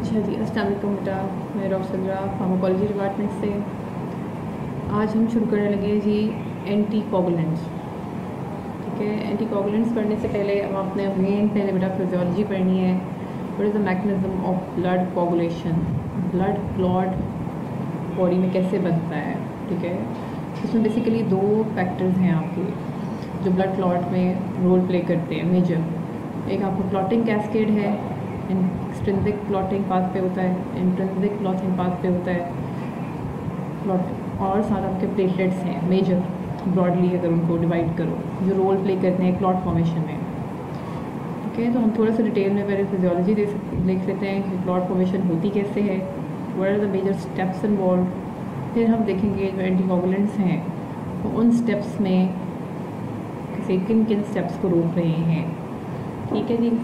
अच्छा जी, अस्सलाम वालेकुम बेटा। मैं डॉक्टर सदरा फार्माकोलॉजी डिपार्टमेंट से। आज हम शुरू करने लगे जी एंटी कोगुलेंट्स। ठीक है, एंटी कोगुलेंट्स पढ़ने से पहले हम आपने पहले बेटा फिजियोलॉजी पढ़नी है। What is the mechanism of blood coagulation, blood clot body में कैसे बनता है। ठीक है, इसमें बेसिकली दो फैक्टर्स हैं आपके जो ब्लड क्लॉट में रोल प्ले करते हैं मेजर। एक आपको क्लॉटिंग कैस्केड है, एक्सट्रिंसिक क्लॉटिंग पाथ पे होता है, इंट्रिंसिक क्लॉटिंग पाथ पे होता है क्लॉट, और साथ आपके प्लेटलेट्स हैं मेजर ब्रॉडली अगर उनको डिवाइड करो जो रोल प्ले करते हैं क्लॉट फॉर्मेशन में। ठीक है, तो हम थोड़ा सा डिटेल में पहले फिजियोलॉजी देख लेते हैं कि क्लॉट फॉर्मेशन होती कैसे है, what are the major steps involve. फिर हम देखेंगे जो एंटीकोगुलेंट्स हैं तो उन स्टेप्स में किन किन स्टेप्स को रोक रहे हैं। ठीक है जी।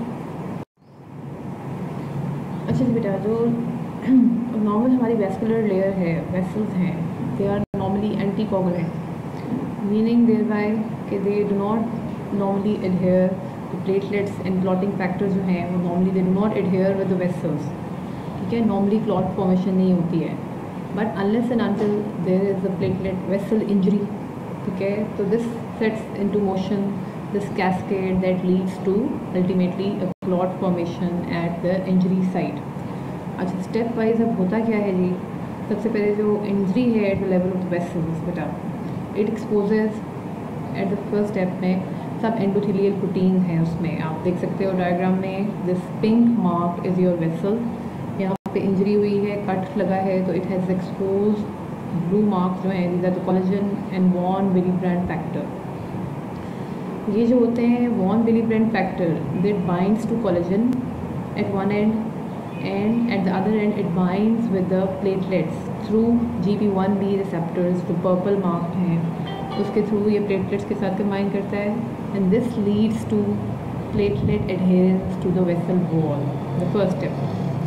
अच्छा जी बेटा, जो नॉर्मल हमारी वेस्कुलर लेयर है, वेसल्स हैं, they are normally anticoagulant, meaning thereby कि they do not normally adhere the platelets and clotting factor जो हैं वो normally they do not adhere with the vessels. ठीक है, नॉर्मली क्लॉट फॉर्मेशन नहीं होती है, but unless and until there is a platelet vessel injury. ठीक है, तो this sets into motion this cascade that leads to ultimately a clot formation at the injury site। अच्छा, step wise अब होता क्या है जी। सबसे पहले जो इंजरी है at the level of the vessels बेटा, it exposes at the first step में सब एंडोथेलियल प्रोटीन हैं उसमें। आप देख सकते हो डायग्राम में, this pink mark is your vessel. यहाँ पे इंजरी हुई है, कट लगा है, तो it has expose blue marks जो हैं, these are the collagen and von Willebrand factor. ये जो होते हैं von Willebrand factor, that binds to collagen at one end and at the other end it binds with the platelets through GP1B receptors जो purple marked हैं, उसके through ये platelets के साथ कंबाइन करता है and this leads to platelet adherence to the vessel wall, the first step.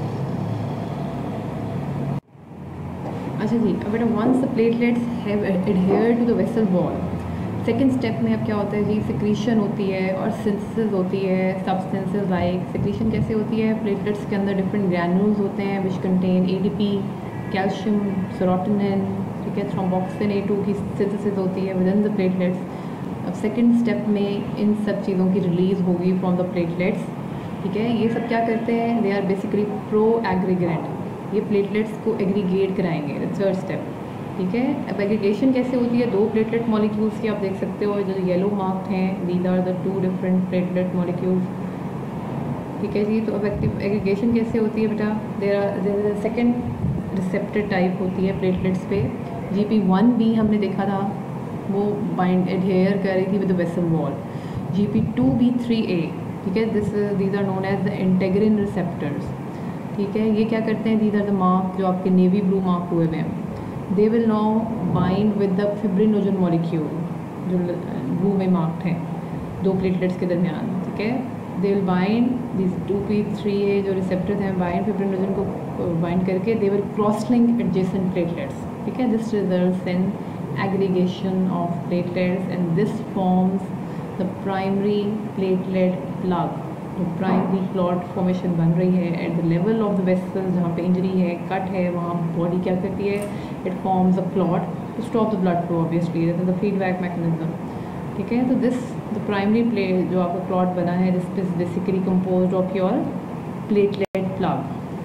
अच्छा जी, अब बेटा once the platelets have adhered to the vessel wall, second step में अब क्या होता है जी, सिक्रीशन होती है और सिंथेसिस होती है सब्सटेंसेस लाइक। सिक्रीशन कैसे होती है, प्लेटलेट्स के अंदर डिफरेंट ग्रैन्यूल्स होते हैं which contain ADP, calcium, serotonin. ठीक है, थ्रोम्बोक्सिन A2 की सिंथेसिस होती है विद इन द प्लेटलेट्स। अब सेकेंड स्टेप में इन सब चीज़ों की रिलीज़ होगी फ्रॉम द प्लेटलेट्स। ठीक है, ये सब क्या करते हैं, they are basically pro aggregant, ये प्लेटलेट्स को एग्रीगेट कराएंगे, द थर्ड स्टेप। ठीक है, अब एग्रीगेशन कैसे होती है, दो प्लेटलेट मॉलिक्यूल्स की आप देख सकते हो जो येलो मार्क्ड हैं, these are the two different platelet molecules. ठीक है जी, तो अब एग्रीगेशन कैसे होती है बेटा, there is second receptor type होती है प्लेटलेट्स पे। GP1B हमने देखा था वो बाइंड एडहेयर कर रही थी with the vessel wall. GP2B3A, ठीक है, these are known as the integrin receptors. ठीक है, ये क्या करते हैं, दीज आर द मार्क जो आपके नेवी ब्लू मार्क हुए हैं, they will now bind with the fibrinogen molecule जो ब्लू में मार्क्ड हैं दो प्लेटलेट्स के दरमियान। ठीक है, they will bind these 2p3a जो रिसेप्टर्स हैं, बाइंड फिब्रिनोजन को बाइंड करके they will cross link adjacent platelets। ठीक है, this results in aggregation of platelets and this forms the primary platelet plug। तो प्राइमरी क्लॉट फॉर्मेशन बन रही है at the level of the vessel, जहाँ पे इंजरी है, कट है, वहाँ बॉडी क्या करती है, it forms a clot to stop the blood flow, obviously that is the feedback mechanism. ठीक है, तो दिस द प्राइमरी प्लेट जो आपका क्लॉट बना है, this is basically composed of your platelet plug.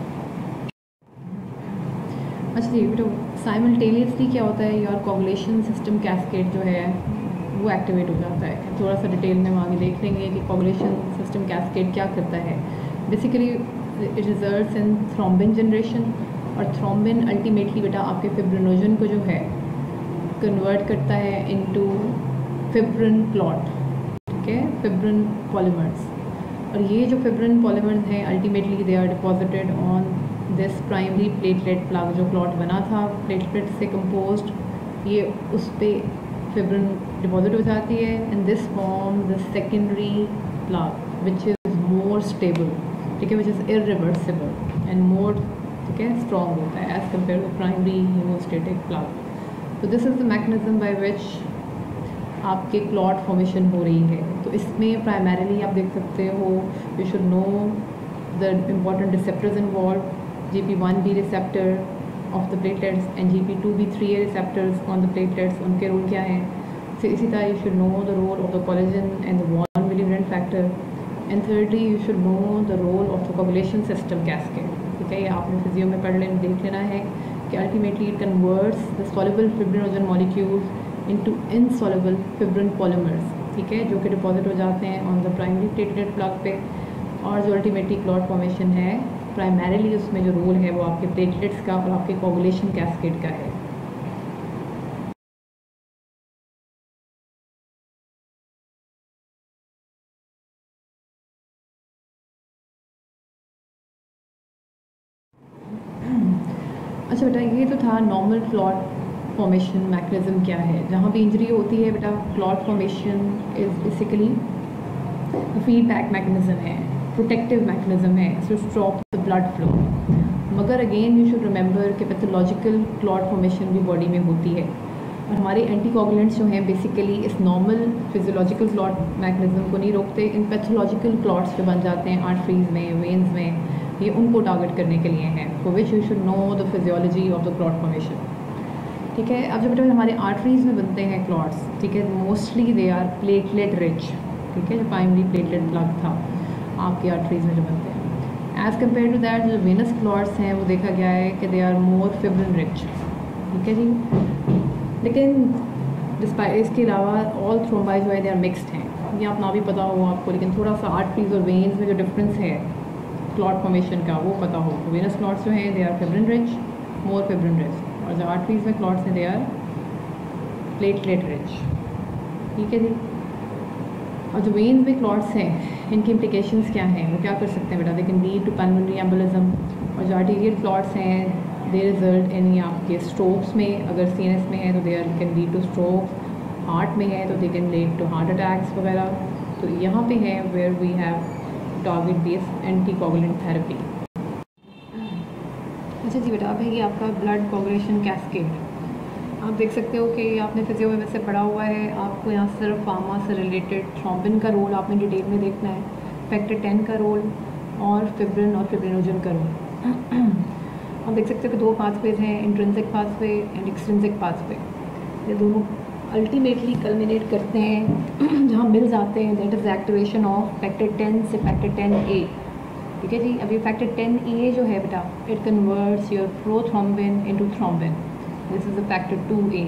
अच्छा जी बेटा, साइमल्टेनियसली क्या होता है, योर कोगुलेशन सिस्टम कैस्केड जो है वो एक्टिवेट हो जाता है। थोड़ा सा डिटेल में हम आगे देख लेंगे कि कोगुलेशन सिस्टम कैस्केड क्या करता है। Basically it results in thrombin generation, और थ्रोम्बिन अल्टीमेटली बेटा आपके फिब्रिनोजन को जो है कन्वर्ट करता है इनटू फिब्रिन क्लॉट। ठीक है, फिब्रिन पॉलीमर्स, और ये जो फिब्रिन पॉलीमर्स हैं ultimately they are deposited on this primary platelet plug. जो क्लॉट बना था प्लेटलेट से कंपोज्ड, ये उस पर फिब्रिन डिपॉजिट हो जाती है and this form the secondary plug which is more stable. ठीक है, which is irreversible and more, ठीक है, स्ट्रॉन्ग होता है as compare to primary haemostatic plug. तो this is the mechanism by which आपके क्लॉट फॉर्मेशन हो रही है। तो इसमें प्राइमरीली आप देख सकते हो, you should know the important receptors involve. GP1B receptor of the platelets and GP2B3A receptors on the platelets, उनके रोल क्या हैं. So इसी तरह you should know the role of the collagen and the von Willebrand factor. And thirdly you should know the role of the coagulation system cascade. ठीक है, ये आपने physio में पढ़ लेना, देख लेना है कि ultimately it converts the soluble fibrinogen molecules into insoluble fibrin polymers. ठीक है, जो कि डिपॉजिट हो जाते हैं on the primary platelet plug पे, और जो अल्टीमेटली क्लॉट फॉर्मेशन है प्राइमरीली उसमें जो रोल है वो आपके प्लेटलेट्स का और आपके कोगुलेशन कैस्केड का है. अच्छा बेटा, ये तो था नॉर्मल क्लॉट फॉर्मेशन मैकेनिज्म क्या है. जहाँ भी इंजरी होती है बेटा, clot formation is basically feedback mechanism है, प्रोटेक्टिव मैकेनिज्म है to stop the blood flow. मगर अगेन यू शुड रिमेंबर कि पैथोलॉजिकल क्लॉट फॉर्मेशन भी बॉडी में होती है, और हमारे एंटीकोगुलेंट्स जो हैं बेसिकली इस नॉर्मल फिजियोलॉजिकल क्लॉट मैकेनिज्म को नहीं रोकते. इन पैथोलॉजिकल क्लॉट्स जो बन जाते हैं आर्टरीज में, वेन्स में, ये उनको टारगेट करने के लिए हैं, for which you should know the physiology of the clot formation. ठीक है, अब जब बेटा हमारे आर्टरीज में बनते हैं क्लॉट्स, ठीक है, mostly they are platelet rich. ठीक है, जो प्राइमरी प्लेटलेट प्लग था आपके आर्टरीज में जो बनते हैं, एज़ कम्पेयर टू दैट जो वेनस क्लॉट्स हैं वो देखा गया है कि they are more fibrin rich. ठीक है जी, लेकिन डिस्पाइट इसके अलावा ऑल थ्रोम्बाई जो है दे आर मिक्सड हैं. ये आप ना भी पता हो आपको, लेकिन थोड़ा सा आर्टरीज और वेन्स में जो डिफरेंस है क्लॉट फॉर्मेशन का वो पता हो. तो वेनस क्लॉट्स जो हैं they are fibrin rich, more fibrin rich, और जो आर्टरीज में क्लॉट्स हैं दे आर प्लेटलेट रिच. ठीक है जी, और जो वेन्स में क्लॉट्स हैं इनकी इम्प्लिकेशंस क्या हैं, वो क्या कर सकते हैं बेटा, they can lead to pulmonary embolism. और जो आर्टीरियल क्लॉट्स हैं दे रिजल्ट इन आपके स्ट्रोक्स में, अगर सीएनएस में है तो they are can lead to stroke, heart में है तो they can lead to heart attacks वगैरह. तो यहाँ पे है where we have target based anticoagulant therapy. अच्छा जी बेटा, अब है ये आपका ब्लड कोगुलेशन कैस्केड. आप देख सकते हो कि आपने फिजियो में वैसे पढ़ा हुआ है, आपको यहाँ सिर्फ फार्मा से रिलेटेड थ्रोम्बिन का रोल आपने डिटेल में देखना है, फैक्टर 10 का रोल, और फिब्रिन और फिब्रिनोजन का रोल. आप देख सकते हो कि दो पाथवेज हैं, intrinsic pathway and extrinsic pathway. ये दोनों अल्टीमेटली कल्मिनेट करते हैं जहाँ मिल जाते हैं, that is activation of factor 10 से फैक्टर 10A. ठीक है जी, अभी फैक्टर 10A जो है बेटा, it converts your prothrombin into thrombin. This is the factor 2A.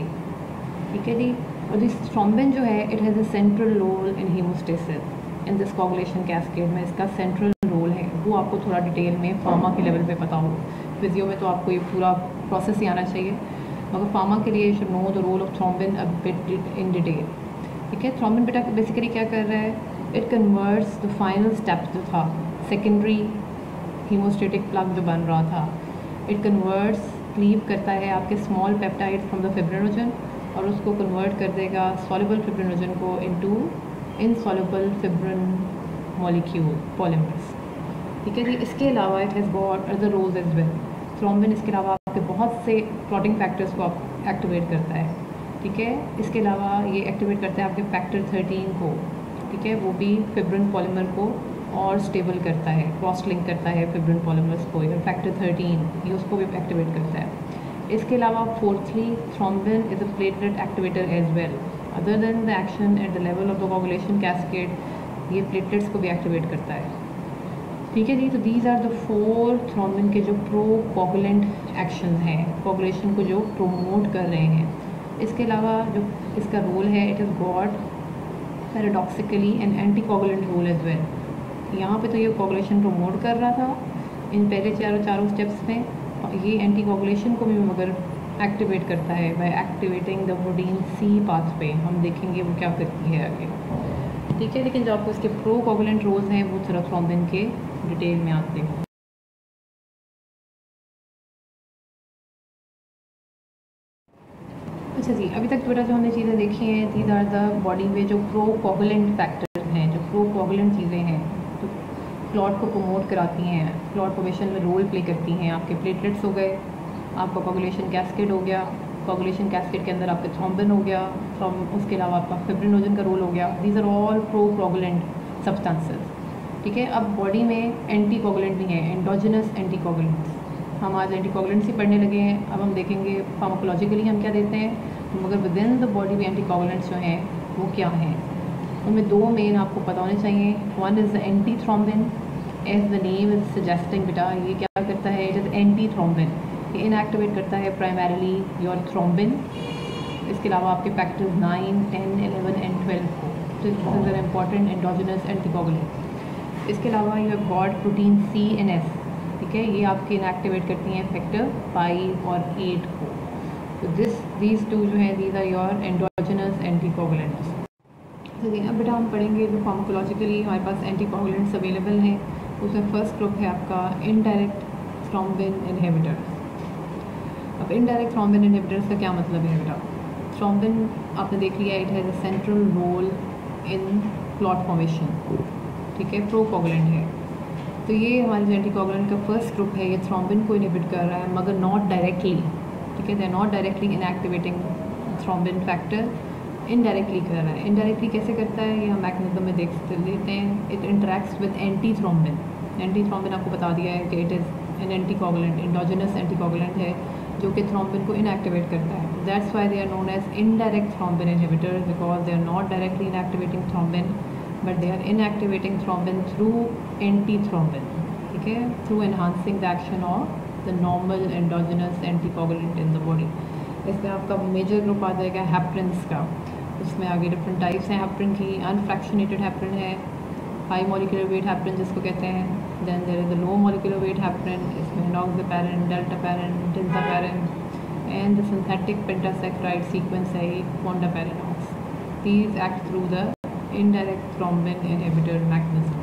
ठीक है जी, और दिस थ्रोम्बिन जो है it has a central role in haemostasis in this coagulation cascade में. इसका सेंट्रल रोल है, वो आपको थोड़ा डिटेल में फार्मा के लेवल पे पता हो. फिजियो में तो आपको ये पूरा प्रोसेस ही आना चाहिए, मगर फार्मा के लिए you should know the role of thrombin a bit in detail. ठीक है, थ्रोम्बिन बेटा बेसिकली क्या कर रहा है, it converts the final step जो था सेकेंडरी हीमोस्टेटिक प्लग जो बन रहा था, इट कन्वर्ट्स क्लीव करता है आपके small peptide from the fibrinogen, और उसको कन्वर्ट कर देगा सॉल्युबल फिब्रिनोजन को into insoluble fibrin molecule polymers. ठीक है जी, इसके अलावा it has got other roles as well. Thrombin इसके अलावा आपके बहुत से क्लॉटिंग फैक्टर्स को एक्टिवेट करता है. ठीक है, इसके अलावा ये एक्टिवेट करता है आपके फैक्टर 13 को. ठीक है, वो भी फिब्रिन पॉलीमर को और स्टेबल करता है, क्रॉस लिंक करता है फिब्रिन पॉलीमर्स को. और फैक्टर 13 ये उसको भी एक्टिवेट करता है. इसके अलावा fourthly thrombin is a platelet activator as well. Other than the action at the level of the coagulation cascade, ये प्लेटलेट्स को भी एक्टिवेट करता है. ठीक है जी, तो दीज आर द 4 थ्रोम्बिन के जो प्रो कोगुलेंट एक्शंस हैं, कोगुलेशन को जो प्रोमोट कर रहे हैं. इसके अलावा जो इसका रोल है, it is got paradoxically an anti coagulant role as well. यहाँ पे तो ये कोगुलेशन प्रमोट कर रहा था इन पहले चारों स्टेप्स में, ये एंटी कोगुलेशन को भी मगर एक्टिवेट करता है by activating the protein C pathway. हम देखेंगे वो क्या करती है आगे. ठीक है, लेकिन जो आपको इसके प्रो कोगुलेंट रोल्स हैं वो थोड़ा थ्रोम्बिन के डिटेल में आते हैं. अच्छा जी, अभी तक बेटा जो हमने चीज़ें देखी हैं, दीज आर द बॉडी में जो प्रो कोगुलेंट फैक्टर्स हैं, जो प्रो कोगुलेंट चीज़ें हैं, तो क्लॉट को प्रमोट कराती हैं, क्लॉट फॉर्मेशन में रोल प्ले करती हैं. आपके प्लेटलेट्स हो गए, आपका कोगुलेशन कैस्केड हो गया, कोगुलेशन कैस्केड के अंदर आपके थ्रोम्बिन हो गया, उसके अलावा आपका फिब्रिनोजन का रोल हो गया. These are all pro coagulant substances. ठीक है, अब बॉडी में एंटी कोगुलेंट भी हैं, एंडोजिनस एंटी कोगुलेंट्स. हम आज एंटीकोगुलेंट्स ही पढ़ने लगे हैं। अब हम देखेंगे फार्माकोलॉजिकली हम क्या देते हैं, मगर विद इन द बॉडी में एंटीकोगुलेंट्स जो हैं वो क्या हैं। उनमें दो मेन आपको पता होने चाहिए। One is the anti thrombin, as the name is suggesting बेटा, ये क्या करता है, इट इज़ एंटी थ्रोम्बिन, ये इनएक्टिवेट करता है प्राइमरीली योर थ्रोम्बिन। इसके अलावा आपके फैक्टर्स 9, 10, 11 एंड 12 को, this is an important endogenous anticoagulant. इसके अलावा you have got protein C and S, ठीक है, ये आपके इनएक्टिवेट करती हैं फैक्टर 5 और 8 को। तो दीज टू जो हैं these are your endogenous anticoagulants. चलिए अब बेटा हम पढ़ेंगे जो फार्माकोलॉजिकली हमारे पास एंटीकोगुलेंट्स अवेलेबल हैं। उसमें फर्स्ट ग्रुप है आपका इनडायरेक्ट थ्रोम्बिन इनहिबिटर्स। अब इनडायरेक्ट थ्रोम्बिन इनहिबिटर्स का क्या मतलब है बेटा। थ्रोम्बिन आपने देख लिया, it has a central role in clot formation, ठीक है, प्रोकोगुलेंट है। तो ये हमारे जो एंटीकोगुलेंट का फर्स्ट ग्रुप है, ये थ्रोम्बिन को इनहिबिट कर रहा है मगर नॉट डायरेक्टली, ठीक है, they are not directly inactivating thrombin factor, indirectly कर रहा है। इनडायरेक्टली कैसे करता है ये हम मैकेनिज्म में देख लेते हैं। It interacts with anti thrombin. Anti thrombin आपको बता दिया है कि it is an anticoagulant, endogenous anticoagulant है जो कि थ्रोम्बिन को इनएक्टिवेट करता है। That's why they are known as indirect thrombin inhibitor, because they are not directly inactivating thrombin but they are inactivating thrombin through anti-thrombin, ठीक है, through enhancing the action of the normal endogenous anticoagulant in the body। इसमें आपका major group आ जाएगा हेपरिन्स का। उसमें आगे different types हैं heparin की। अनफ्रैक्शनेटेड हेपरिन है, हाई मॉलिक्यूलर वेट हेपरिन जिसको कहते हैं। Then there is the low molecular weight heparin, इसमें enoxaparin, dalteparin, tinzaparin and the synthetic pentasaccharide sequence है fondaparinux. These act through the indirect thrombin inhibitor mechanism।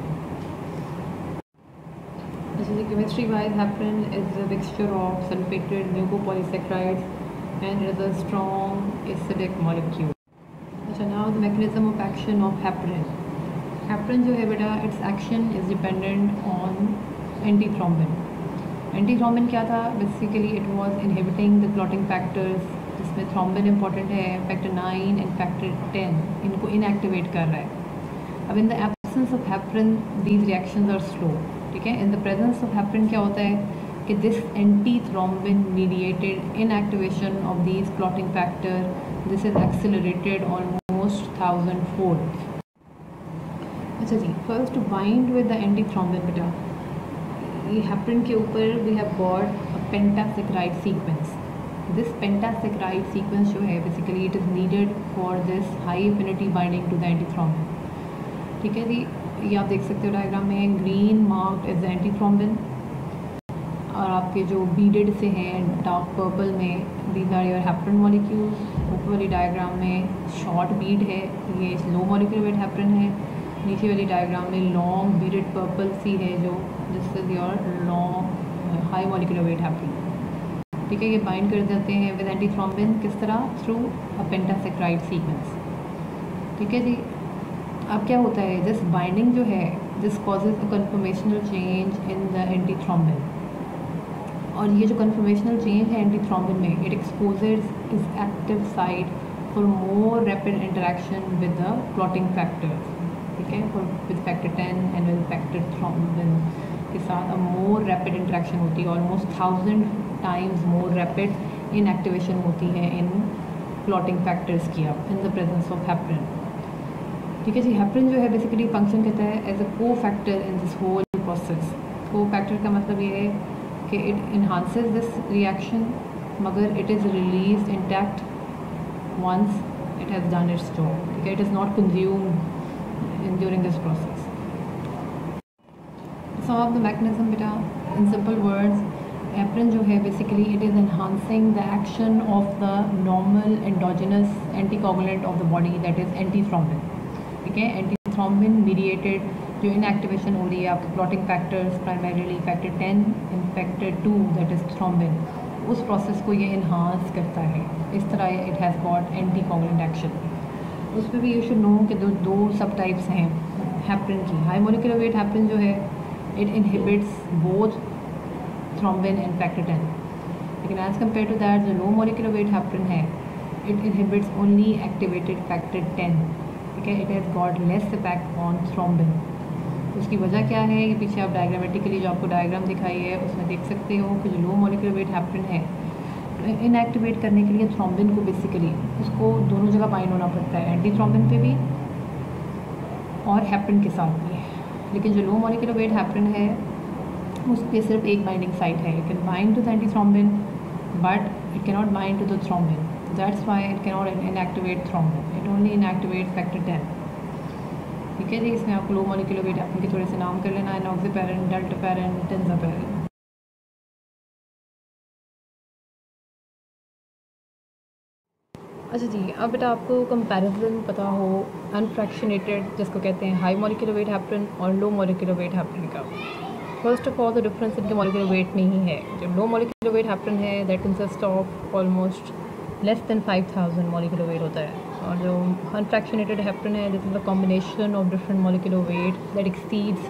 This is chemistry wise heparin is a mixture of sulfated mucopolysaccharides and it is a strong acidic molecule। अच्छा, now the mechanism of action of heparin। heparin जो है बेटा, its action is dependent on antithrombin। antithrombin क्या था, basically it was inhibiting the clotting factors, जिसमें thrombin important है, factor 9 and factor 10 इनको inactivate कर रहा है। अब in the absence of heparin these reactions are slow, ठीक है। In the presence of heparin क्या होता है कि this anti thrombin mediated inactivation of these clotting factor, this is accelerated almost 1000-fold। अच्छा जी, first to bind with the anti thrombin बेटा, ये हेपरिन के ऊपर we have got a पेंटासैकराइड sequence. This pentasaccharide sequence जो है basically it is needed for this high affinity binding to the antithrombin, ठीक है जी। ये आप देख सकते हो डायग्राम में, green marked is the antithrombin और आपके जो बीडेड से हैं डार्क पर्पल में, these are your heparin molecules. ऊपर वाली डायग्राम में शॉर्ट बीड है, ये लो मॉलिक्यूलर वेट हेपरिन है। नीचे वाली डायग्राम में लॉन्ग बीडेड पर्पल सी है जो this is your long high molecular weight heparin, ठीक है। ये बाइंड कर देते हैं विद एंटीथ्रोम्बिन, किस तरह, थ्रू अ पेंटासैकराइड सीक्वेंस, ठीक है जी। अब क्या होता है, दिस बाइंडिंग जो है this causes a conformational change in the antithrombin, और ये जो कन्फर्मेशनल चेंज है एंटीथ्रोम्बिन में, it exposes is active site for more rapid interaction with the clotting factors, ठीक है, with factor 10 and with factor thrombin के साथ अ मोर रैपिड इंटरेक्शन होती है, almost 1000 times more rapid inactivation होती है इन क्लॉटिंग फैक्टर्स की अब in the presence of heparin, ठीक है जी। हेपरिन जो है बेसिकली फंक्शन करता है as a cofactor in this whole process. Cofactor का मतलब ये है कि इट इन्हांसेस दिस रिएक्शन मगर it is release intact once it has done its job, ठीक है, it is not consumed during this process. Some of the mechanism बेटा, in simple words, heparin जो है basically it is enhancing the action of the normal endogenous anticoagulant of the body, that is antithrombin, ठीक है। Antithrombin mediated जो inactivation हो रही है आपके clotting factors, primarily factor 10 and factor 2 that is thrombin, उस प्रोसेस को ये इन्हांस करता है। इस तरह it has got anticoagulant action. उसमें भी यू शुड नो कि दो सब टाइप्स हैं हेपरिन की। हाई मॉलिक्यूलर वेट हेपरिन जो है it inhibits both thrombin and factor 10, लेकिन एज कम्पेयर टू दैट जो लो मॉलिक्यूलर वेट हेपरिन है it inhibits only activated factor 10, ठीक है, it has got less effect on thrombin, उसकी वजह क्या है, ये पीछे आप डायग्रामेटिकली जो आपको डायग्राम दिखाई है उसमें देख सकते हो कि जो लो मॉलिक्यूलर वेट हैपरिन है, इनएक्टिवेट करने के लिए थ्रोम्बिन को बेसिकली उसको दोनों जगह बाइंड होना पड़ता है, एंटी थ्रोम्बिन पे भी और हैपरिन के साथ भी। लेकिन जो लो मॉलिक्यूलर वेट हैपरिन है उस पर सिर्फ एक बाइंडिंग साइट है, it can bind to the anti thrombin but it cannot bind to the thrombin, that's why it cannot inactivate thrombin, it only inactivate factor 10। ठीक है जी, इसमें आपको लो मॉलिक्यूलर वेट हैपरिन के थोड़े से नाम कर लेना है, एनॉक्सिपेरिन, डेल्टापेरिन, टेंजापेरिन। अच्छा जी, अब बेटा आपको कंपैरिजन पता हो अनफ्रैक्शनेटेड जिसको कहते हैं हाई मॉलिक्यूलर वेट हैपरिन और लो मॉलिक्यूलर वेट हैपरिन का। First of all the difference इनके मॉलिक्यूलर वेट में ही है। जो लो मॉलिक्यूलर वेट हैपरिन है that consist of almost less than 5000 molecular weight होता है, और जो अनफ्रैक्शनेटेड हैपरिन है this is a combination of different molecular weight that exceeds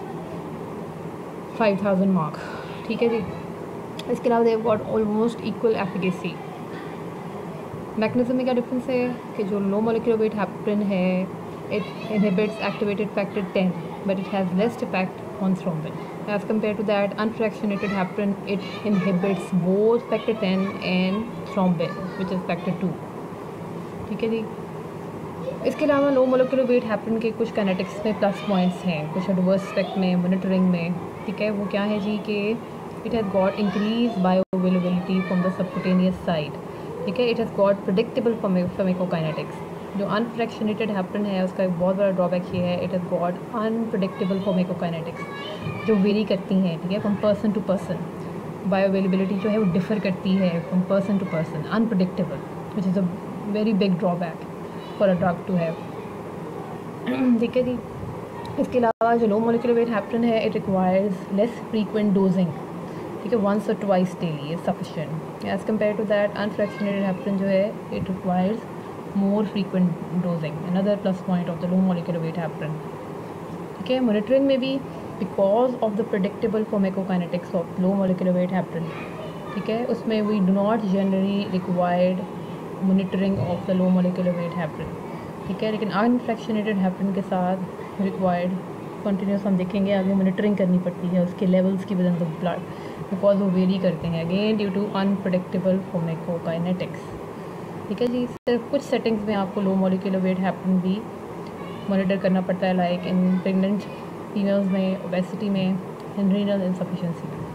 5000 mark. ठीक है जी, इसके अलावा they got almost equal efficacy. Mechanism में क्या डिफरेंस है कि जो लो मॉलिक्यूलर वेट हैपरिन है it inhibits activated factor 10 but it has least effect on thrombin as compare to that unfractionated heparin it inhibits both factor 10 and thrombin which is factor 2। ठीक है जी, इसके अलावा लो molecular weight heparin के कुछ kinetics में plus points हैं, कुछ एडवर्स इफेक्ट में, मॉनिटरिंग में। ठीक है, वो क्या है जी कि it has got increase bioavailability from the subcutaneous side. ठीक है, it has got predictable pharmacokinetics. जो अनफ्रैक्शनेटेड हैपरिन है उसका एक बहुत बड़ा ड्रॉबैक ये है, it has got unpredictable pharmacokinetics जो वेरी करती हैं। ठीक है, from person to person bioavailability जो है वो डिफ़र करती है from person to person, unpredictable which is a very big drawback for a drug to have. ठीक है जी, इसके अलावा जो लो मॉलिक्यूलर वेट हैपरिन है it requires less frequent dosing. ठीक है, वंस और twice daily is sufficient as compare to that unfractionated heparin जो है it requires more frequent dosing, another plus point of the low molecular weight heparin. ठीक है, monitoring में भी because of the predictable pharmacokinetics of low molecular weight heparin, ठीक है, उसमें we do not generally required monitoring of the low molecular weight heparin. ठीक है, लेकिन अनफ्रैक्शनेटेड हैपरिन के साथ रिक्वायर्ड कंटिन्यूस हम देखेंगे आगे मॉनिटरिंग करनी पड़ती है उसके लेवल्स की वजह से ब्लड, बिकॉज वो वेरी करते हैं again due to unpredictable pharmacokinetics. ठीक है जी, सिर्फ कुछ सेटिंग्स में आपको लो मॉलिक्यूलर वेट हैपरिन भी मॉनिटर करना पड़ता है, लाइक इन प्रेग्नेंट फीमेल्स में, ओबेसिटी में, इन रीनल इनसफिशिएंसी में।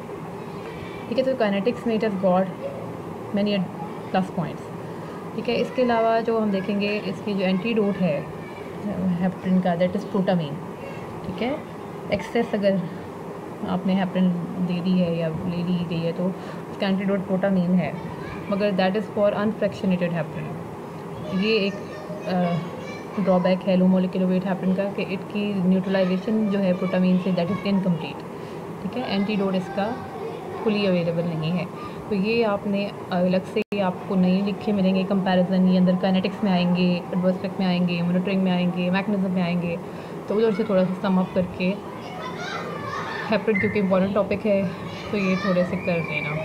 ठीक है, तो काइनेटिक्स में it has got many plus points. ठीक है, इसके अलावा जो हम देखेंगे इसकी जो एंटीडोट है हैपरिन का दैट इज़ प्रोटामीन। ठीक है, एक्सेस अगर आपने हैपरिन दे दी है या ले ली गई है तो उसका एंटीडोट प्रोटामीन है, मगर that is for unfractionated heparin. ये एक ड्रॉबैक है लो मॉलिक्यूलर वेट हैपरिन का कि इसकी न्यूट्रलाइजेशन जो है protamine say that is incomplete. ठीक है, एंटीडोट इसका फुली अवेलेबल नहीं है। तो ये आपने अलग से आपको नहीं लिखे मिलेंगे कंपैरिजन, ये अंदर काइनेटिक्स में आएंगे, एडवर्स इफेक्ट में आएंगे, मॉनिटरिंग में आएंगे, मैकेनिज्म में आएंगे, तो उधर से थोड़ा सा सम अप करके हैपरिन क्योंकि इम्पॉर्टेंट टॉपिक है तो ये थोड़े से कर देना।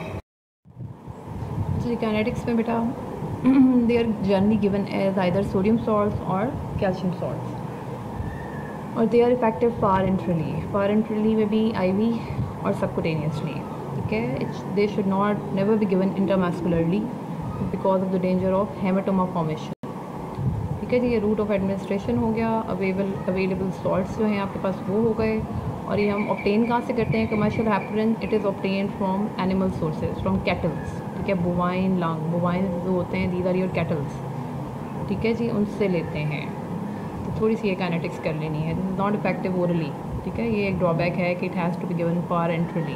अच्छा, काइनेटिक्स में बेटा they are generally given as either sodium salts और कैल्शियम सॉल्ट्स, और दे आर इफेक्टिव पारेंट्रली में भी आईवी और सबक्यूटेनियसली। ठीक है, they should not never be given intramuscularly because of the danger of haematoma formation. ठीक है जी, ये रूट ऑफ एडमिनिस्ट्रेशन हो गया। अवेलेबल सॉल्ट्स जो हैं आपके पास वो हो गए, और ये हम ऑब्टेन कहाँ से करते हैं commercial heparin? It is obtain from animal sources, from cattles. ठीक है, बोवाइन लंग, बोवाइन जो होते हैं दीज आर योर कैटल्स। ठीक है जी, उनसे लेते हैं। तो थोड़ी सी ये काइनेटिक्स कर लेनी है, this is not effective orally. ठीक है, ये एक ड्रॉबैक है कि it has to be given parenterally.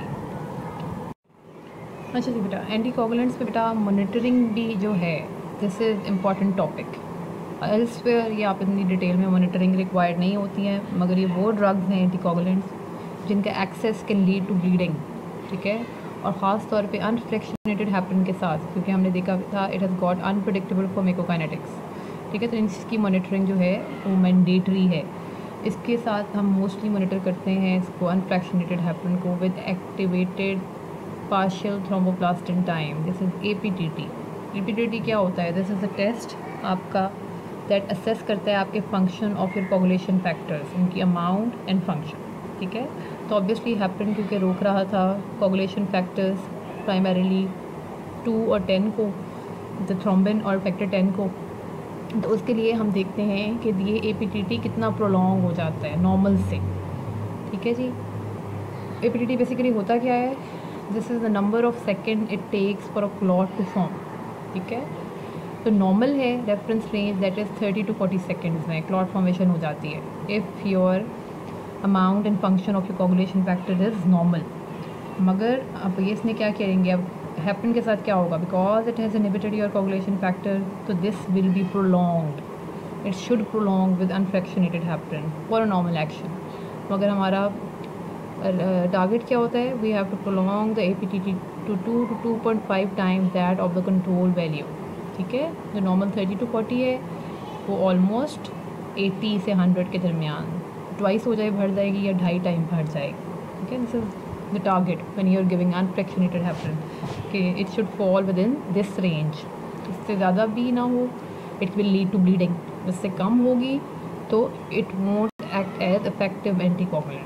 अच्छा जी बेटा, एंटीकोगुलेंट्स पे बेटा मॉनिटरिंग भी जो है this is important topic. Elsewhere ये आप इतनी डिटेल में मॉनिटरिंग रिक्वायर्ड नहीं होती है, मगर ये वो ड्रग्स हैं एंटीकोगुलेंट्स जिनका excess can lead to bleeding. ठीक है, और ख़ास तौर पे अनफ्रैक्शनेटेड हैपरिन के साथ, क्योंकि हमने देखा था it has got unpredictable pharmacokinetics. ठीक है, तो इसकी मॉनिटरिंग जो है वो मैंडेटरी है। इसके साथ हम मोस्टली मॉनिटर करते हैं इसको अनफ्रैक्शनेटेड हैपरिन को with activated partial thromboplastin time, this is APTT। APTT क्या होता है? दिस इज़ अ टेस्ट आपका दैट असेस करता है आपके function of your coagulation factors, उनकी अमाउंट एंड फंक्शन। ठीक है। तो ऑब्वियसली हेपरिन क्योंकि रोक रहा था कोगुलेशन फैक्टर्स प्राइमरीली 2 और 10 को, द थ्रोम्बिन और फैक्टर 10 को, तो उसके लिए हम देखते हैं कि ये APTT कितना प्रोलॉन्ग हो जाता है नॉर्मल से, ठीक है जी। APTT बेसिकली होता क्या है, this is the number of second it takes for a clot to form, ठीक है। तो नॉर्मल है reference range that is 30 to 40 seconds में क्लॉट फॉर्मेशन हो जाती है if your amount and function of your coagulation factor is normal. मगर अब ये इसने क्या करेंगे, अब हेपरिन के साथ क्या होगा, because it has inhibited your coagulation factor, तो this will be prolonged, it should prolong with unfractionated heparin for a normal action. मगर हमारा टारगेट क्या होता है, we have to prolong the APTT to 2 to 2.5 times that of the control value, ठीक है। जो normal 30 to 40 है वो ऑलमोस्ट 80 से 100 के दरमियान ट्वाइस हो जाए, भर जाएगी, या 2.5 टाइम भर जाएगी, ठीक है। This is the target when you are giving unfractionated heparin, कि it should fall within this range. इससे ज़्यादा भी ना हो, it will lead to bleeding. इससे कम होगी तो it won't act as effective anticoagulant.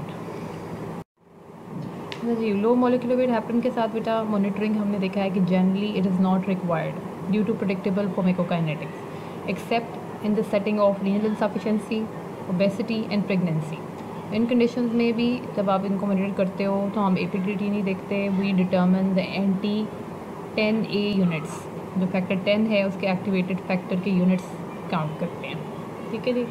जी, लो मॉलिक्यूलर वेट हेपरिन के साथ बेटा मॉनिटरिंग हमने देखा है कि generally it is not required due to predictable pharmacokinetics except in the setting of renal insufficiency, obesity and pregnancy. इन कंडीशंस में भी जब आप इनको मॉनिटर करते हो तो हम APTT नहीं देखते, we determine the anti-10A units, जो फैक्टर 10 है उसके एक्टिवेटेड फैक्टर के यूनिट्स काउंट करते हैं, ठीक है जी।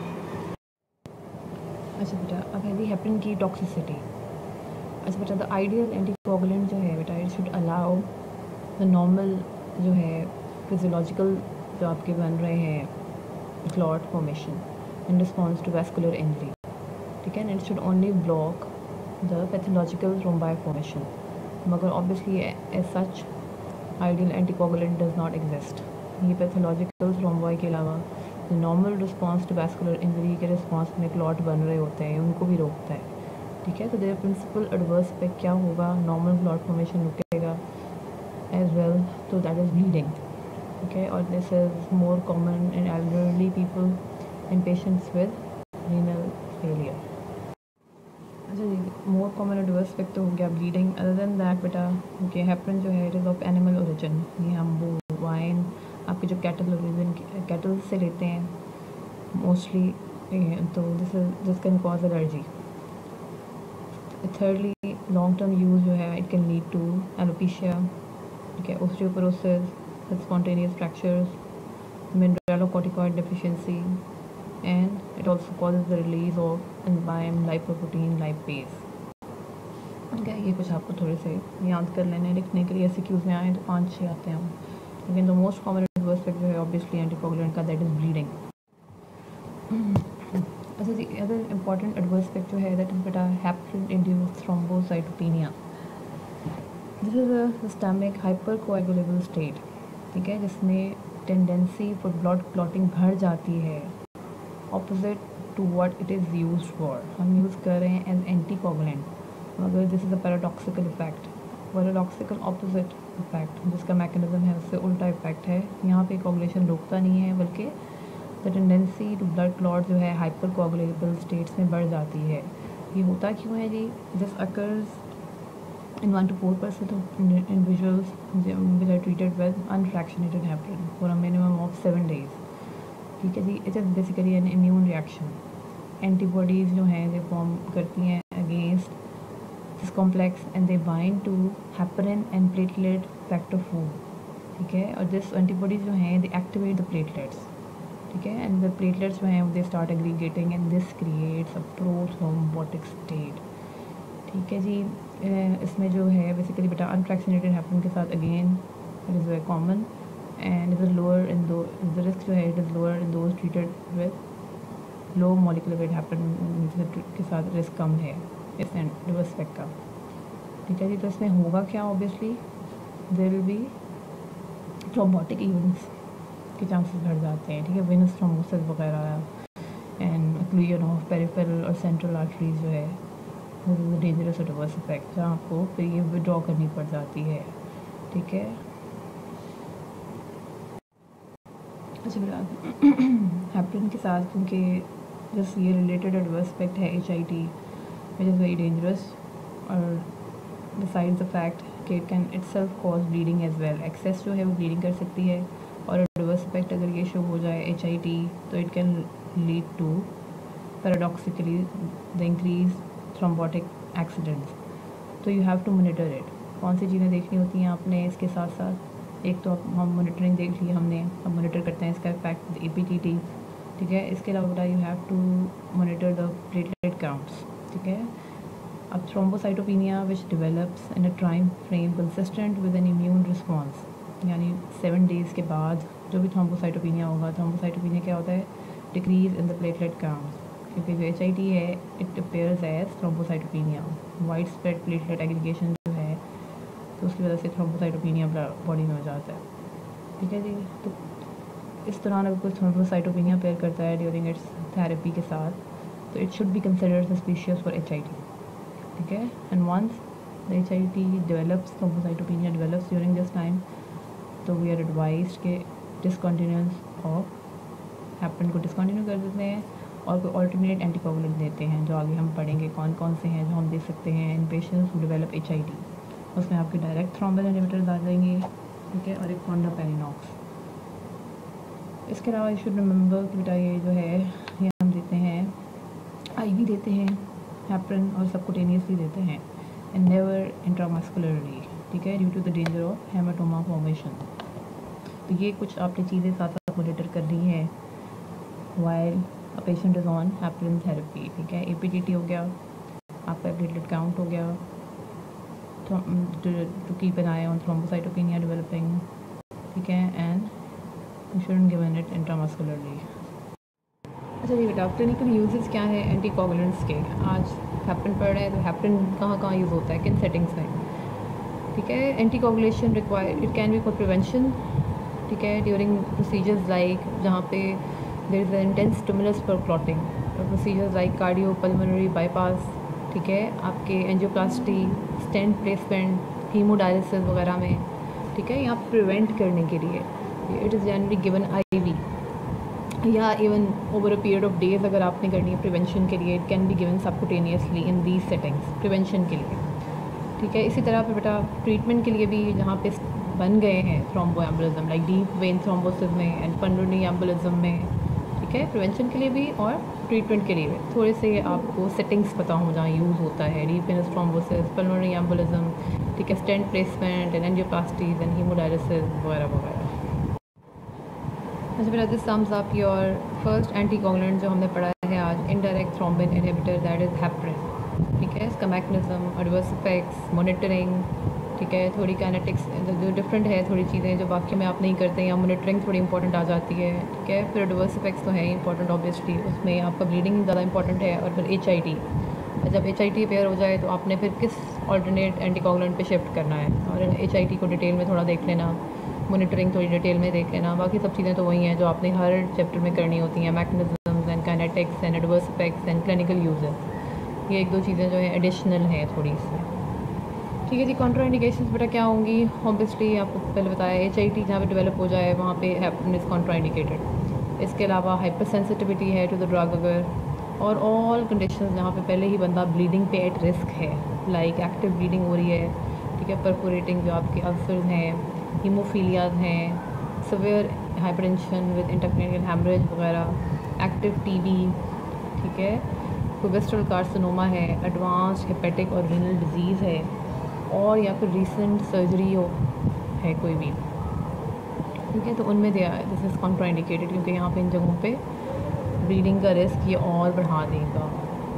अच्छा बेटा, अब है जी हेपरिन की टॉक्सिसिटी। अच्छा बेटा, द आइडियल एंटीकोगुलेंट जो है बेटा, it should allow the normal जो है फिजियोलॉजिकल जो आपके बन रहे हैं clot formation in response to vascular injury, ठीक है, and it should only block the pathological thrombi formation. मगर obviously as such ideal anticoagulant does not exist. ये पैथोलॉजिकल थ्रोम्बाई के अलावा जो normal response to vascular injury के response में clot बन रहे होते हैं उनको भी रोकता है, ठीक है। तो देयर प्रिंसिपल एडवर्स इफेक्ट क्या होगा, नॉर्मल क्लॉट फॉर्मेशन रुकेगा एज वेल, तो दैट इज़ ब्लीडिंग, ठीक है। और this is more common in elderly people and patients with renal failure. अच्छा जी, मोर कॉमन एडवर्स इफेक्ट तो हो गया ब्लीडिंग। अदर देन दैट बेटा, ओके, हेपरिन जो है it is of animal origin, ये हम वाइन आपके जो कैटल से लेते हैं मोस्टली, तो this can cause allergy. Thirdly, long-term use जो है it can lead to alopecia, ठीक है, osteoporosis with spontaneous fractures, mineralocorticoid deficiency, and it also causes the release of enzyme lipoprotein lipase, ठीक है। ये कुछ आपको थोड़े से याद कर लेने लिखने के लिए SQs में आए तो 5-6 आते हैं, लेकिन the most common adverse effect जो है ऑब्वियसली एंटीकोगुलेंट का, दैट इज़ ब्लीडिंग। अच्छा जी, अदर इम्पॉर्टेंट एडवर्स इफेक्ट जो है दैट इज बेटा heparin induced thrombocytopenia. This is a systemic hypercoagulable state, ठीक है, जिसमें टेंडेंसी फॉर ब्लड क्लॉटिंग बढ़ जाती है opposite to what it is used for. हम यूज़ कर रहे हैं एज एंटीकोगुलेंट, मगर this is a paradoxical effect, paradoxical opposite effect, जिसका मैकेनिज्म है उससे उल्टा इफेक्ट है। यहाँ पे कोगुलेशन रोकता नहीं है, बल्कि the tendency to blood clot जो है हाइपर कोगुलेबल स्टेट्स में बढ़ जाती है। ये होता क्यों है जी, this occurs in 1 to 4% of individuals which are treated with unfractionated heparin for a minimum of 7 days, ठीक है जी। It is basically an immune reaction, antibodies जो हैं ये फॉर्म करती हैं against this complex and they bind to heparin and platelet factor 4, ठीक है। और दिस एंटीबॉडीज़ जो हैं दे एक्टिवेट द प्लेटलेट्स, ठीक है, एंड द प्लेटलेट्स जो हैं they start aggregating and this creates a prothrombotic state, ठीक है जी। इसमें जो है बेसिकली बेटा अनफ्रैक्शनेटेड हेपरिन के साथ again it is very common and it is lower in those, the risk जो है it is lower in those treated with low molecular weight heparin के साथ रिस्क कम है इस एडवर्स इफेक्ट का, ठीक है जी। तो इसमें होगा क्या, obviously there will be thrombotic events के चांसेस बढ़ जाते हैं, ठीक है, वेनस थ्रोम्बोसिस वगैरह एंड ओक्लूजन ऑफ पेरिफेरल और सेंट्रल आर्टरीज जो है this is a dangerous adverse effect, जहाँ आपको फिर ये विड्रॉ करनी पड़ जाती है, ठीक है। अच्छा बेटा, हेपरिन के साथ क्योंकि जस्ट ये रिलेटेड एडवर्स इफेक्ट है HIT, which is very dangerous. और बिसाइड्स द फैक्ट कि it can itself cause bleeding as well, excess जो है वो ब्लीडिंग कर सकती है। और रिवर्स इफेक्ट अगर ये शो हो जाए HIT, तो it can lead to paradoxically the increase thrombotic accidents. तो you have to monitor it. कौन सी चीज़ें देखनी होती हैं आपने इसके साथ साथ, एक तो हम मोनिटरिंग देख ली हमने, अब मोनिटर करते हैं इसका इफेक्ट APTT, ठीक है। इसके अलावा बेटा you have to monitor the platelet counts, ठीक है। अब thrombocytopenia which develops in a time frame consistent with an immune response, यानी 7 डेज़ के बाद जो भी थ्रोम्बोसाइटोपिनिया होगा। थ्रोम्बोसाइटोपिनिया क्या होता है? Decrease in the platelet counts, क्योंकि जो HIT है it appears as thrombocytopenia, widespread platelet aggregation जो है, तो उसकी वजह से थ्रोम्बोसाइटोपिनिया बॉडी में हो जाता है, ठीक है जी। तो इस दौरान अगर कोई थ्रोम्बोसाइटोपिनिया अपेयर करता है ड्यूरिंग इट्स थेरेपी के साथ, तो it should be considered suspicious for HIT, ठीक है। And once the HIT develops, thrombocytopenia develops during this time, तो वी आर एडवाइज्ड के डिसकंटिन्यूस ऑफ हेपरिन को डिसकंटिन्यू कर देते हैं और कोई ऑल्टरनेट एंटीकोगुलेंट देते हैं, जो आगे हम पढ़ेंगे कौन कौन से हैं जो हम दे सकते हैं in patients who develop HIT। उसमें आपके डायरेक्ट थ्रोम्बल इनहिबिटर्स आ जाएंगे, ठीक है, और एक फॉन्डापेरिनॉक्स। इसके अलावा यू शुड रिमेंबर कि बेटा ये जो है ये हम देते हैं IV देते हैं हेपरिन, और सबकुटेनियसली देते हैं, एंड नेवर इंट्रामस्कुलरली, ठीक है, due to the danger of haematoma formation. तो ये कुछ आपने चीज़ें साथ साथ मॉनिटर करनी है while a patient is on heparin therapy, ठीक है। APTT हो गया, आपका प्लेटलेट काउंट हो गया, to keep an eye on thrombocytopenia developing, ठीक है, and you shouldn't given it intramuscularly. अच्छा जी बेटा, क्लिनिकल यूजेस क्या है एंटीकोगुलेंट्स के? आज हेपरिन पढ़ रहे हैं, तो हेपरिन कहाँ कहाँ यूज़ होता है, किन सेटिंग्स में, ठीक है। Anticoagulation require, it can be for prevention, ठीक है, ड्यूरिंग प्रोसीजर्स लाइक जहाँ पे there is an intense stimulus for clotting, procedures like cardiopulmonary bypass, ठीक है, आपके एंजियोप्लास्टी, स्टेंट प्लेसमेंट, हीमोडायलिसिस वगैरह में, ठीक है, यहाँ प्रिवेंट करने के लिए it is generally given IV, या even over a period of days अगर आपने करनी है प्रिवेंशन के लिए, it can be given subcutaneously in these settings prevention के लिए, ठीक है। इसी तरह पे बेटा ट्रीटमेंट के लिए भी जहाँ पे बन गए हैं thromboembolism like deep vein thrombosis में एंड पल्मोनरी एम्बोलिज्म में, ठीक है, प्रिवेंशन के लिए भी और ट्रीटमेंट के लिए भी थोड़े से आपको सेटिंग्स पता हो जहाँ यूज़ होता है deep venous thrombosis, pulmonary embolism, ठीक है, stent placement and angioplasties and haemodialysis वगैरह वगैरह। अच्छा बेटा, this sums up your first anticoagulant जो हमने पढ़ा है आज, indirect thrombin inhibitor, that is heparin, ठीक है। इसका मैकेनिज्म, एडवर्स इफेक्ट्स, मॉनिटरिंग, ठीक है, थोड़ी काइनेटिक्स जो डिफरेंट है, थोड़ी चीज़ें जो बाकी में आप नहीं करते हैं, या मॉनिटरिंग थोड़ी इंपॉर्टेंट आ जाती है, ठीक है। फिर एडवर्स इफेक्ट्स तो हैं इंपॉर्टेंट ऑब्वियसली, उसमें आपका ब्लीडिंग ज़्यादा इंपॉर्टेंट है, और फिर HIT, जब HIT अपेयर हो जाए तो आपने फिर किस ऑल्टरनेट एंटीकोगुलेंट पे शिफ्ट करना है, और HIT को डिटेल में थोड़ा देख लेना, मॉनिटरिंग थोड़ी डिटेल में देख लेना, बाकी सब चीज़ें तो वही हैं जो आपने हर चैप्टर में करनी होती हैं, mechanisms and kinetics and adverse effects and clinical uses, ये एक दो चीज़ें जो हैं एडिशनल हैं थोड़ी सी, ठीक है जी। कॉन्ट्राइंडिकेशंस बेटा क्या होंगी? ऑब्वियसली आपको पहले बताया HIT जहाँ पे डेवलप हो जाए वहाँ पे हेपरिन इज़ कॉन्ट्राइंडिकेटेड। इसके अलावा हाइपर सेंसिटिविटी है टू द ड्रग अगर, और ऑल कंडीशंस जहाँ पे पहले ही बंदा ब्लीडिंग पे एट रिस्क है, लाइक एक्टिव ब्लीडिंग हो रही है, ठीक है, परफोरेटिंग जो आपके अल्सर्स हैं, हीमोफीलियाज हैं, severe hypertension with intracranial haemorrhage वगैरह, एक्टिव TB, ठीक है, कोलेस्ट्रॉल कार्सिनोमा है, एडवांस्ड हेपेटिक और रीनल डिजीज़ है, और या फिर रीसेंट सर्जरी हो है कोई भी, ठीक है, तो उनमें दिस इज़ कॉन्ट्राइंडिकेटेड, क्योंकि यहाँ पे इन जगहों पे ब्लीडिंग का रिस्क ये और बढ़ा देगा।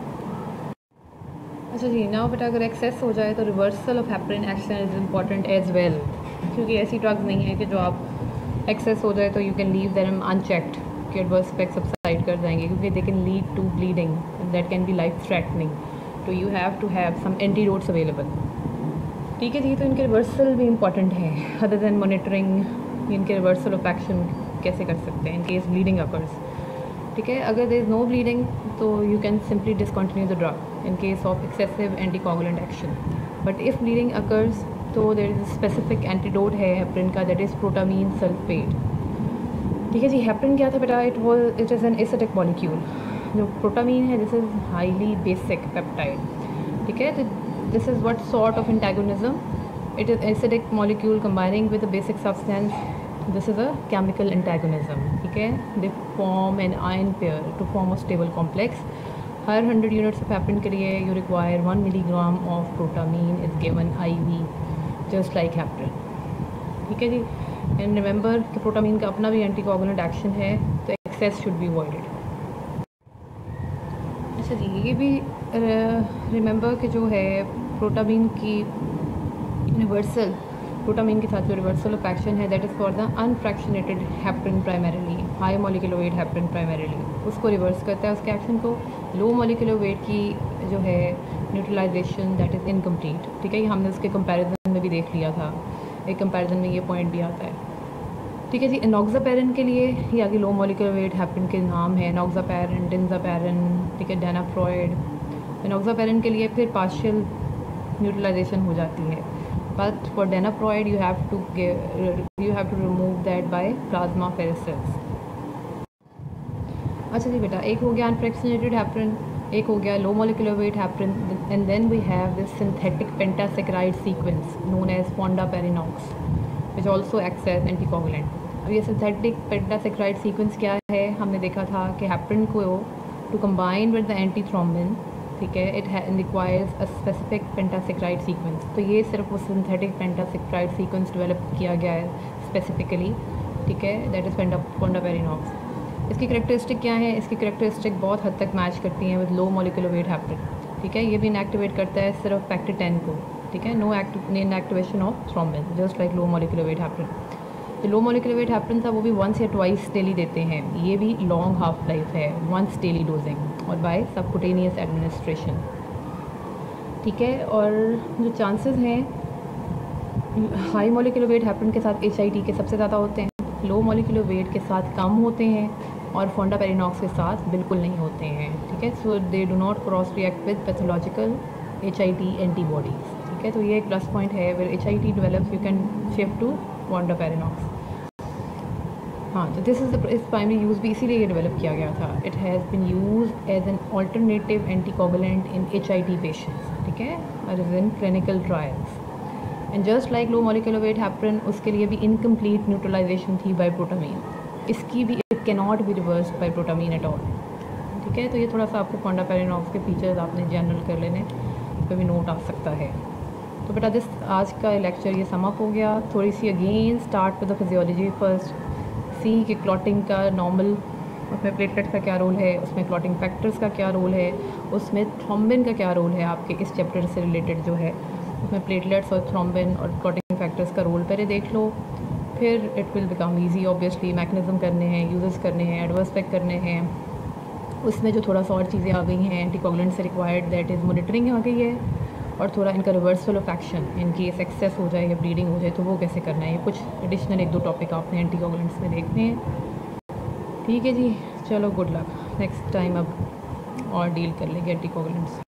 अच्छा जी, नाउ बेटा अगर एक्सेस हो जाए तो reversal of heparin action is important as well, क्योंकि ऐसी ड्रग्स नहीं है कि जो आप एक्सेस हो जाए तो you can leave them unchecked कि एडवर्स इफेक्ट सबसाइड कर जाएंगे, क्योंकि they can lead to bleeding that can be life threatening, तो you have to have some antidotes available, ठीक है जी। तो इनके रिवर्सल भी इंपॉर्टेंट है, अदर दैन मॉनिटरिंग इनके रिवर्सल ऑफ एक्शन कैसे कर सकते हैं इन केस ब्लीडिंग अकर्स, ठीक है। अगर देयर इज़ नो ब्लीडिंग तो you can simply discontinue the drug in case of excessive anticoagulant action, but if bleeding occurs तो देयर इज़ स्पेसिफिक एंटीडोट है हेपरिन का, दैट इज़ प्रोटामीन सल्फेट, ठीक है जी। हेपरिन क्या था बेटा? It is an acidic molecule. जो प्रोटामीन है this is highly basic peptide, ठीक है, तो this is what sort of antagonism. It is acidic molecule combining with a basic substance. This is a chemical antagonism. ठीक है, they form an ion pair to form a stable complex. हर 100 units of heparin के लिए you require 1 milligram of protamine is given IV, just like heparin. ठीक है जी. And remember कि protamine का अपना भी एंटीकोगुलेंट एक्शन है, तो एक्सेस शुड बी अवॉइडेड. अच्छा जी, ये भी रिमेंबर कि जो है प्रोटामीन की यूनिवर्सल, प्रोटामीन के साथ जो रिवर्सल ऑफ एक्शन है that is for the unfractionated heparin primarily, high molecular weight heparin primarily, उसको रिवर्स करता है उसके एक्शन को. लो मॉलिक्यूलर वेट की जो है न्यूट्रलाइजेशन दैट इज़ इनकम्प्लीट. ठीक है, ये हमने उसके कंपैरिजन में भी देख लिया था. एक कंपैरिजन में ये पॉइंट भी आता है. ठीक है जी. एनॉक्सापैरिन के लिए ये आगे लो मॉलिक्यूलर वेट हेपरिन के नाम है, एनॉक्सापैरिन, डिनज़ापैरिन. ठीक है, डेनाफ्रॉइड. एनॉक्सापैरिन के लिए फिर पार्शियल न्यूट्रलाइजेशन हो जाती है, but for denaproid you have to remove that by plasmapheresis. अच्छा जी बेटा, एक हो गया अनफ्रैक्शनेटेड हेपरिन, एक हो गया low molecular weight heparin, and then we have this synthetic pentasaccharide sequence known as fondaparinux which also acts as anticoagulant. अब ये सिंथेटिक पेंटासेक्राइड सीक्वेंस क्या है, हमने देखा था कि हेपरिन को to combine with the antithrombin, ठीक है, it requires a specific pentasaccharide sequence. तो ये सिर्फ वो सिंथेटिक पेंटासेक्राइड सीक्वेंस डेवलप किया गया है स्पेसिफिकली. ठीक है, दैट इज़ fondaparinux. इसकी करैक्टरिस्टिक क्या है, इसकी करैक्टरिस्टिक बहुत हद तक मैच करती हैं with low molecular weight heparin. ठीक है, ये भी इनएक्टिवेट करता है सिर्फ फैक्टर 10 को. ठीक है, no inactivation of thrombin, just like low molecular weight heparin. जो लो मॉलिक्यूलर वेट हेपरिन था वो भी 1 या 2 डेली देते हैं. ये भी लॉन्ग हाफ लाइफ है, 1 डेली डोजिंग और बाय सबकुटेनियस एडमिनिस्ट्रेशन. ठीक है, और जो चांसेस हैं हाई मॉलिक्यूलर वेट हेपरिन के साथ HIT के सबसे ज़्यादा होते हैं, लो मॉलिक्यूलर वेट के साथ कम होते हैं और fondaparinux के साथ बिल्कुल नहीं होते हैं. ठीक है, so they do not cross react with pathological HIT antibodies. ठीक है, तो ये एक प्लस पॉइंट है. Where HIT develops you can shift to fondaparinux. हाँ, तो दिस इस प्राइमरी यूज़ भी इसीलिए ये डेवलप किया गया था. It has been use as an alternative anticoagulant in HIT patients. ठीक है, और is in clinical trials. And just like low molecular weight heparin, उसके लिए भी इनकम्प्लीट न्यूट्रलाइजेशन थी बाय प्रोटामीन. इसकी भी it can not be reversed by protamine at all. ठीक है, तो ये थोड़ा सा आपको fondaparinux के फीचर्स आपने जनरल कर लेने पे भी नोट आ सकता है. तो बेटा दिस आज का लेक्चर ये समअप हो गया. थोड़ी सी again start with the physiology first. See कि क्लॉटिंग का नॉर्मल, उसमें प्लेटलेट्स का क्या रोल है, उसमें क्लॉटिंग फैक्टर्स का क्या रोल है, उसमें थ्रोम्बिन का क्या रोल है आपके इस चैप्टर से रिलेटेड जो है, उसमें प्लेटलेट्स और थ्रोम्बिन और क्लॉटिंग फैक्टर्स का रोल पहले देख लो. फिर it will become easy obviously mechanism करने हैं, यूजेस करने हैं, एडवर्स इफेक्ट करने हैं. उसमें जो थोड़ा सा और चीज़ें आ गई हैं एंटीकोगुलेंट से रिक्वायर्ड, दैट इज़ मॉनिटरिंग आ गई है, और थोड़ा इनका reversal of action in case excess हो जाए या ब्लीडिंग हो जाए तो वो कैसे करना है. ये कुछ एडिशनल 1-2 टॉपिक आपने एंटीकोगुलेंट्स में देखने हैं. ठीक है जी, चलो गुड लक. नेक्स्ट टाइम अब और डील कर लेंगे एंटीकोगुलेंट्स.